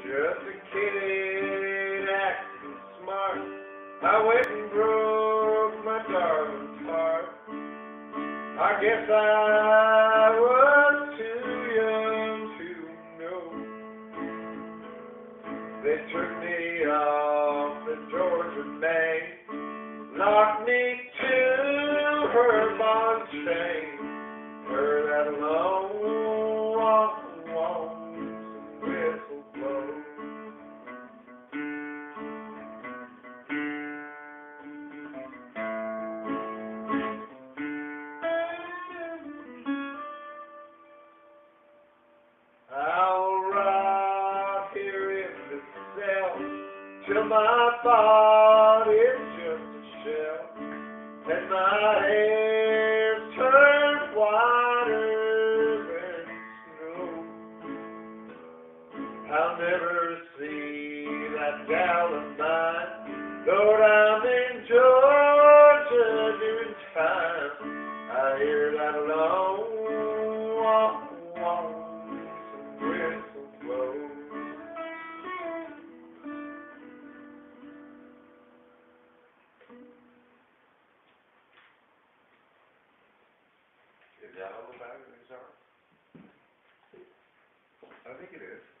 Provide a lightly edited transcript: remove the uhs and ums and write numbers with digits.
Just a kid acting smart. I went and broke my darling's heart. I guess I was too young to know. They took me off the Georgia bank, locked me to her bond chain, heard that long walk, whistle blow. I'll rot here in the cell till my body's just a shell and my hair's turned whiter than snow. I'll never see that gal of mine, Lord, I'm in Georgia doing time. I hear that long whistle blow. Is that all about it, is that? I think it is.